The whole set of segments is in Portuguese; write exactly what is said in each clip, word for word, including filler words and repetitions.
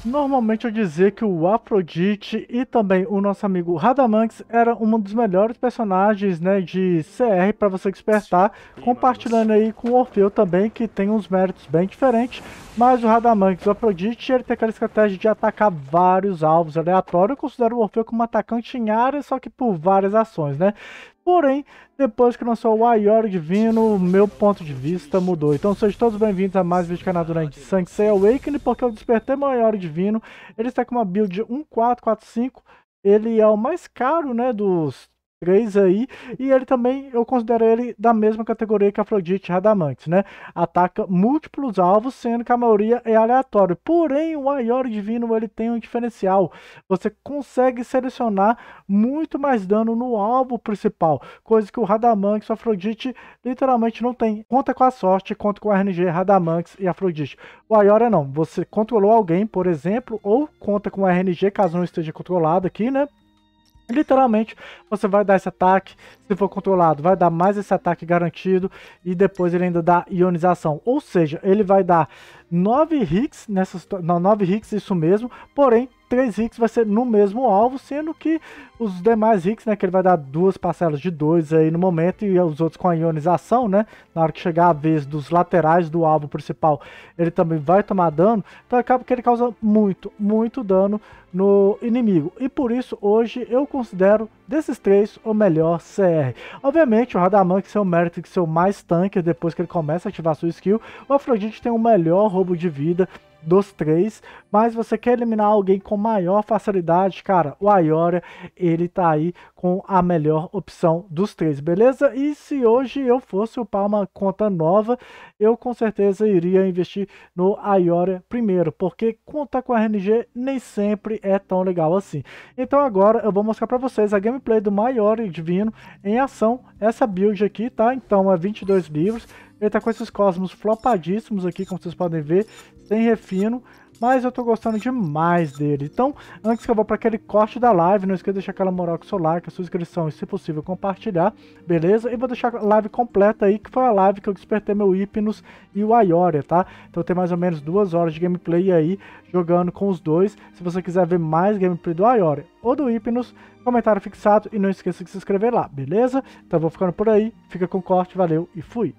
Normalmente eu dizia que o Afrodite e também o nosso amigo Radamanx era um dos melhores personagens, né, de C R para você despertar, compartilhando aí com o Orfeu também, que tem uns méritos bem diferentes, mas o Radamanx, o Afrodite, ele tem aquela estratégia de atacar vários alvos aleatórios. Eu considero o Orfeu como um atacante em área, só que por várias ações, né? Porém, depois que lançou o Aiori Divino, meu ponto de vista mudou. Então sejam todos bem-vindos a mais um vídeo do canal durante Sansei Awakening, porque eu despertei meu Aiori Divino. Ele está com uma build um quatro quatro cinco, ele é o mais caro, né, dos três aí, e ele também, eu considero ele da mesma categoria que Afrodite e Radamanx, né? Ataca múltiplos alvos, sendo que a maioria é aleatório. Porém, o Aiori Divino, ele tem um diferencial. Você consegue selecionar muito mais dano no alvo principal, coisa que o Radamanx e o Afrodite literalmente não tem. Conta com a sorte, conta com o R N G, Radamanx e Afrodite. O Aiori não, você controlou alguém, por exemplo, ou conta com o R N G, caso não esteja controlado aqui, né? Literalmente, você vai dar esse ataque, se for controlado, vai dar mais esse ataque garantido, e depois ele ainda dá ionização. Ou seja, ele vai dar nove hits, nessas, não, nove hits, isso mesmo, porém, três hits vai ser no mesmo alvo, sendo que os demais hits, né, que ele vai dar duas parcelas de dois aí no momento, e os outros com a ionização, né, na hora que chegar a vez dos laterais do alvo principal, ele também vai tomar dano, então acaba que ele causa muito, muito dano no inimigo, e por isso hoje eu considero desses três o melhor C R. Obviamente o Radamanx tem o mérito de ser o mais tanque depois que ele começa a ativar sua skill, o Afrodite tem o melhor roubo de vida dos três, mas você quer eliminar alguém com maior facilidade, cara, o Aiori, ele tá aí com a melhor opção dos três, beleza? E se hoje eu fosse upar uma conta nova, eu com certeza iria investir no Aiori primeiro, porque contar com a R N G nem sempre é tão legal assim. Então agora eu vou mostrar para vocês a gameplay do Aiori Divino em ação, essa build aqui, tá? Então é vinte e dois livros, ele tá com esses cosmos flopadíssimos aqui, como vocês podem ver, sem refino, mas eu tô gostando demais dele. Então, antes que eu vou para aquele corte da live, não esqueça de deixar aquela moral com o seu like, a sua inscrição e, se possível, compartilhar, beleza? E vou deixar a live completa aí, que foi a live que eu despertei meu Hypnos e o Aiori, tá? Então tem mais ou menos duas horas de gameplay aí, jogando com os dois. Se você quiser ver mais gameplay do Aiori ou do Hypnos, comentário fixado e não esqueça de se inscrever lá, beleza? Então vou ficando por aí, fica com o corte, valeu e fui!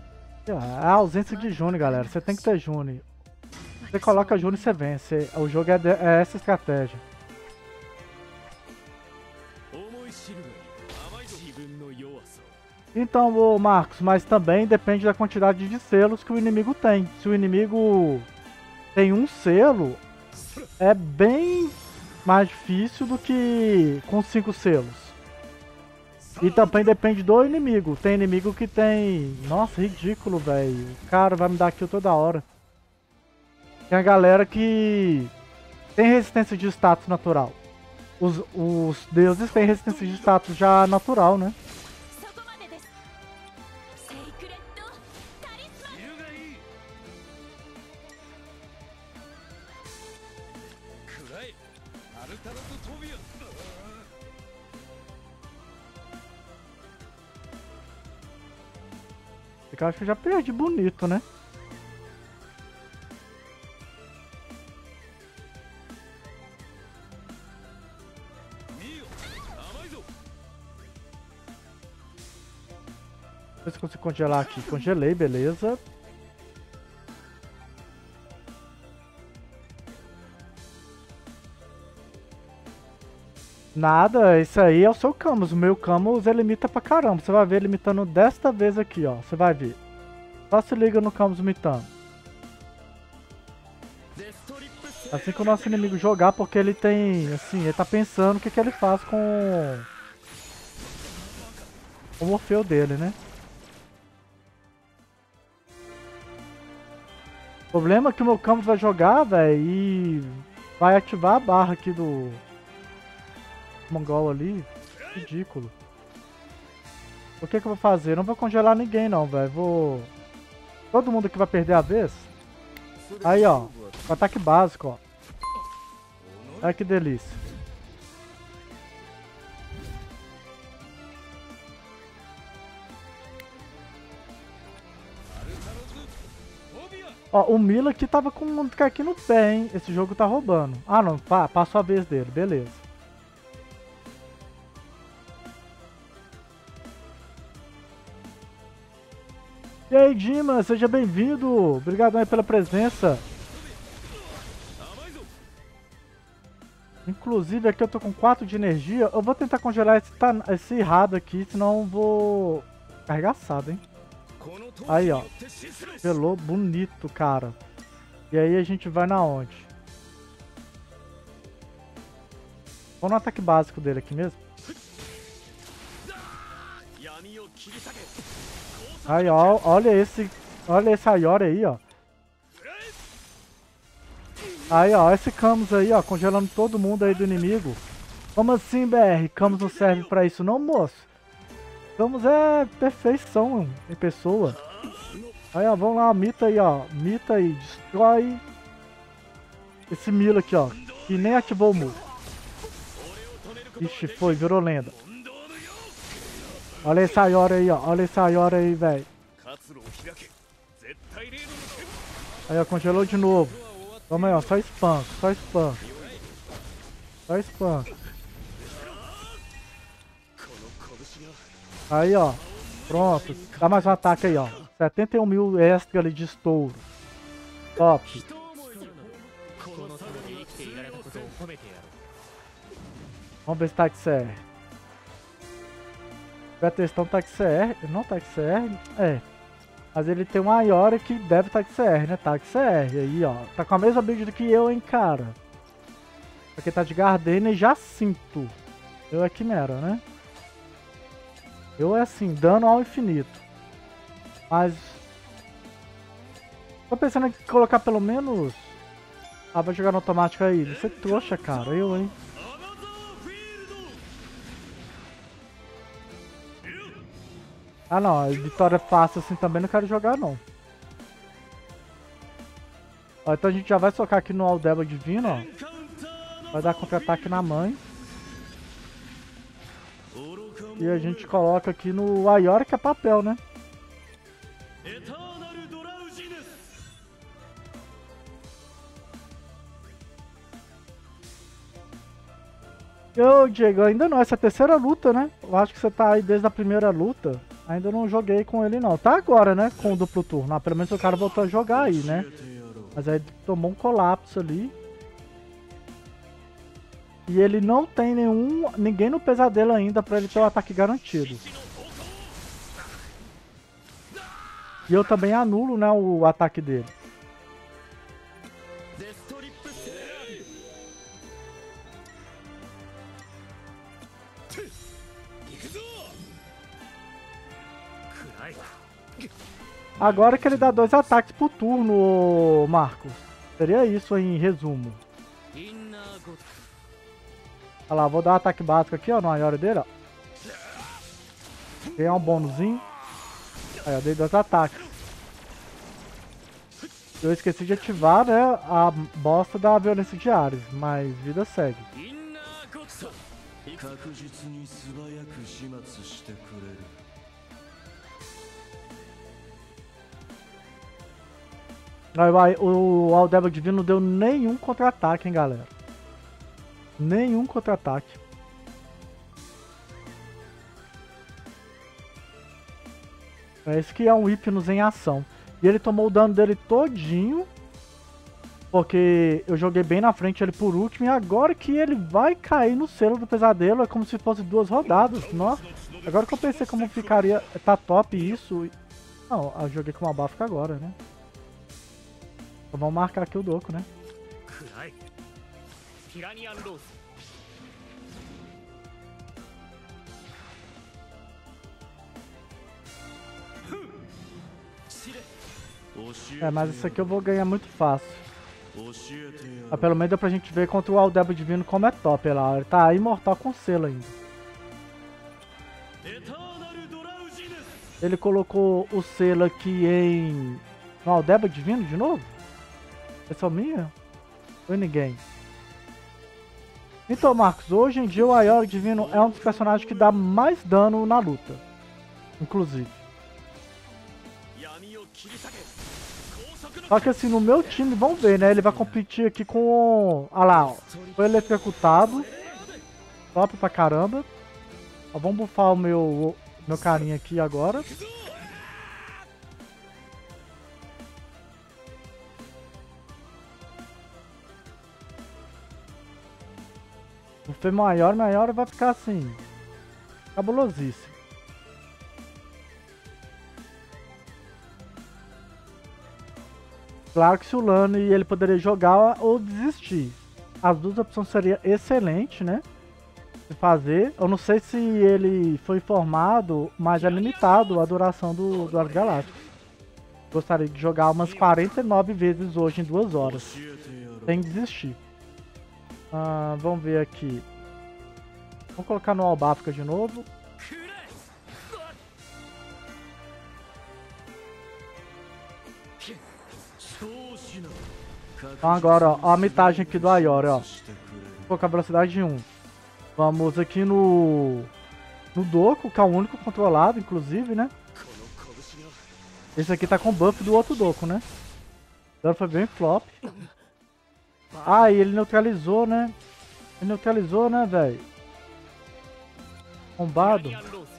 A ausência de Juni, galera, você tem que ter Juni. Você coloca Juni e você vence. O jogo é, de, é essa estratégia. Então, ô Marcos, mas também depende da quantidade de selos que o inimigo tem. Se o inimigo tem um selo, é bem mais difícil do que com cinco selos. E também depende do inimigo. Tem inimigo que tem... Nossa, ridículo, velho. O cara vai me dar kill toda hora. Tem a galera que tem resistência de status natural. Os, os deuses têm resistência de status já natural, né? Eu acho que eu já perdi bonito, né? Deixa eu ver se eu consigo congelar aqui. Congelei, beleza. Nada, isso aí é o seu Camus. O meu Camus ele limita pra caramba. Você vai ver limitando desta vez aqui, ó. Você vai ver. Só se liga no Camus limitando. Assim que o nosso inimigo jogar, porque ele tem, assim, ele tá pensando o que, que ele faz com o Morfeu dele, né? O problema é que o meu Camus vai jogar, velho, e vai ativar a barra aqui do Mongol ali. Ridículo. O que que eu vou fazer? Não vou congelar ninguém não, velho. Vou... Todo mundo aqui vai perder a vez. Aí, ó. O ataque básico, ó. Olha que delícia. Ó, o Mila aqui tava com um aqui no pé, hein? Esse jogo tá roubando. Ah, não. Pá, passou a vez dele. Beleza. E aí, Dima, seja bem-vindo. Obrigado aí pela presença. Inclusive, aqui eu tô com quatro de energia. Eu vou tentar congelar esse, esse errado aqui, senão eu vou arregaçado, hein? Aí, ó. Pelou bonito, cara. E aí a gente vai na onde? Vamos no ataque básico dele aqui mesmo. Aí, ó. Olha esse... Olha esse Ayori aí, ó. Aí, ó. Esse Camus aí, ó. Congelando todo mundo aí do inimigo. Como assim, B R? Camus não serve pra isso não, moço? Camus é perfeição em pessoa. Aí, ó, vamos lá, Mita aí, ó. Mita aí, destrói esse Milo aqui, ó. Que nem ativou o move. Ixi, foi, virou lenda. Olha esse Ayori aí, ó. Olha esse Ayori aí, velho. Aí, ó, congelou de novo. Vamos aí, ó. Só spam, só spam. Só spam. Aí, ó. Pronto. Dá mais um ataque aí, ó. setenta e um mil extra ali de estouro. Top. Vamos ver se tá X C R. Vai testar um tá X C R. Não tá X C R? É. Mas ele tem um Ayori que deve tá X C R, né? Tá X C R. Aí, ó. Tá com a mesma build que eu, hein, cara. Aqui tá de Gardenia e Jacinto. Eu é Quimera, né? Eu é assim, dano ao infinito. Mas... tô pensando em colocar pelo menos... Ah, vai jogar no automático aí. Você é trouxa, cara. Eu, hein. Ah, não. Vitória fácil assim também não quero jogar, não. Ó, então a gente já vai socar aqui no Aldeba Divino, ó. Vai dar contra-ataque na mãe. E a gente coloca aqui no Ayori, que é papel, né? Ô, Diego, ainda não. Essa é a terceira luta, né? Eu acho que você tá aí desde a primeira luta. Ainda não joguei com ele, não. Tá agora, né? Com o duplo turno. Ah, pelo menos o cara voltou a jogar aí, né? Mas aí tomou um colapso ali. E ele não tem nenhum... ninguém no pesadelo ainda pra ele ter o ataque garantido. E eu também anulo, né, o ataque dele. Agora que ele dá dois ataques por turno, Marcos. Seria isso em resumo. Olha lá, vou dar um ataque básico aqui, ó, no Ayori dele, ó. Ganhar um bônusinho. Aí, eu dei dois ataques. Eu esqueci de ativar, né, a bosta da violência de Ares, mas vida segue. Aí, vai, o Aldeba Divino não deu nenhum contra-ataque, hein, galera. Nenhum contra-ataque. Esse que é um Hypnos em ação. E ele tomou o dano dele todinho. Porque eu joguei bem na frente ele por último. E agora que ele vai cair no selo do pesadelo, é como se fosse duas rodadas. Nossa. Agora que eu pensei como ficaria... Tá top isso. Não, eu joguei com uma bafka agora, né? Então vamos marcar aqui o Doku, né? É, mas isso aqui eu vou ganhar muito fácil. Ah, pelo menos deu pra gente ver contra o Aldeba Divino como é top lá. Ele tá imortal com selo ainda. Ele colocou o selo aqui em... no Aldeba Divino de novo? É só minha? Ou ninguém? Então, Marcos, hoje em dia o Ayori Divino é um dos personagens que dá mais dano na luta. Inclusive. Só que assim, no meu time, vamos ver, né? Ele vai competir aqui com... Olha lá, ó. Foi eletrocutado. Top pra caramba. Ó, vamos bufar o meu, meu carinha aqui agora. O Fê maior, maior vai ficar assim. Cabulosíssimo. Claro que se o Lano ele poderia jogar ou desistir. As duas opções seriam excelentes, né? De fazer. Eu não sei se ele foi informado, mas é limitado a duração do, do Arco Galáctico. Gostaria de jogar umas quarenta e nove vezes hoje em duas horas. Sem desistir. Ah, vamos ver aqui. Vamos colocar no Albafka de novo. Então agora, ó, a mitagem aqui do Aiori, ó. Vou colocar a velocidade de um. Vamos aqui no... No Doku, que é o único controlado, inclusive, né? Esse aqui tá com buff do outro Doku, né? Então foi bem flop. Ah, e ele neutralizou, né? Ele neutralizou, né, velho? Bombado.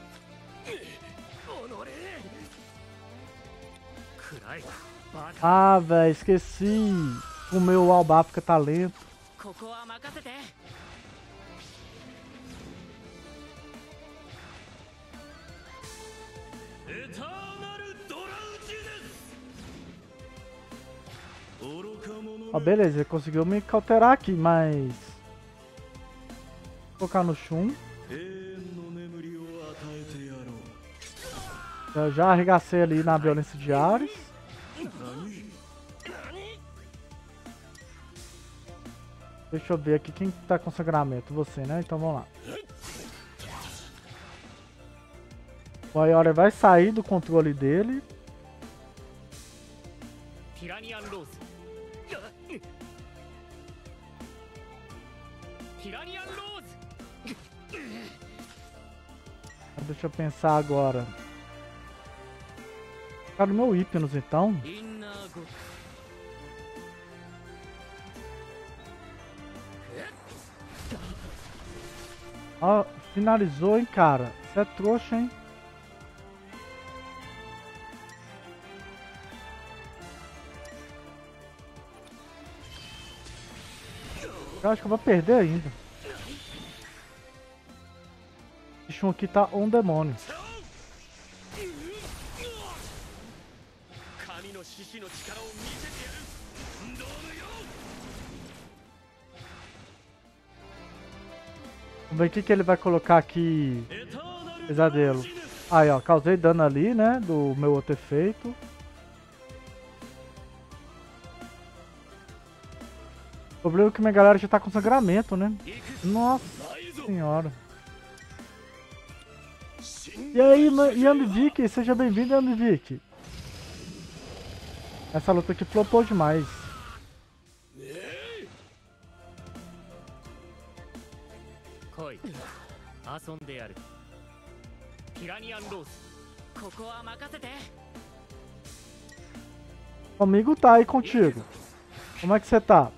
Ah, velho, esqueci. O meu Albafka tá lento. Ó, oh, beleza, ele conseguiu me cauterar aqui, mas... Vou colocar no Shun. Eu já arregacei ali na violência de Ares. Deixa eu ver aqui quem tá com sangramento. Você, né? Então vamos lá. O Aiori vai sair do controle dele. Deixa eu pensar agora. Cara, o meu Hypnos então. Ó, finalizou, hein, cara. Você é trouxa, hein? Eu acho que eu vou perder ainda. Esse Shun aqui tá um demônio. Vamos ver o que, que ele vai colocar aqui. Pesadelo. Aí, ó, causei dano ali, né? Do meu outro efeito. O problema é que minha galera já tá com sangramento, né? Nossa senhora. E aí, Yamivic, seja bem-vindo, Yamivic. Essa luta aqui flopou demais. Comigo tá aí contigo. Como é que você tá?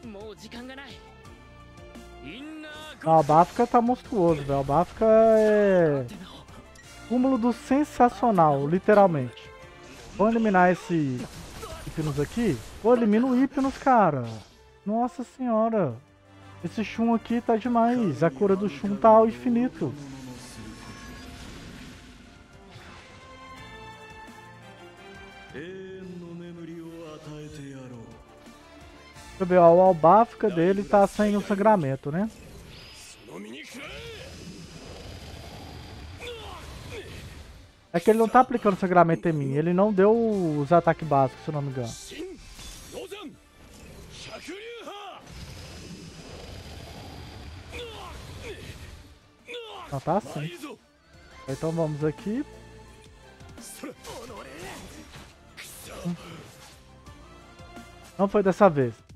O Albafka tá monstruoso, velho. O Albafka é... cúmulo do sensacional, literalmente. Vou eliminar esse Hypnos aqui. Vou eliminar o Hypnos, cara. Nossa senhora. Esse Shun aqui tá demais. A cura do Shun tá ao infinito. Deixa eu ver, ó, o Albafka dele tá sem o sangramento, né? É que ele não tá aplicando sangramento em mim, ele não deu os ataques básicos, se eu não me engano. Não, tá assim. Então vamos aqui. Não foi dessa vez.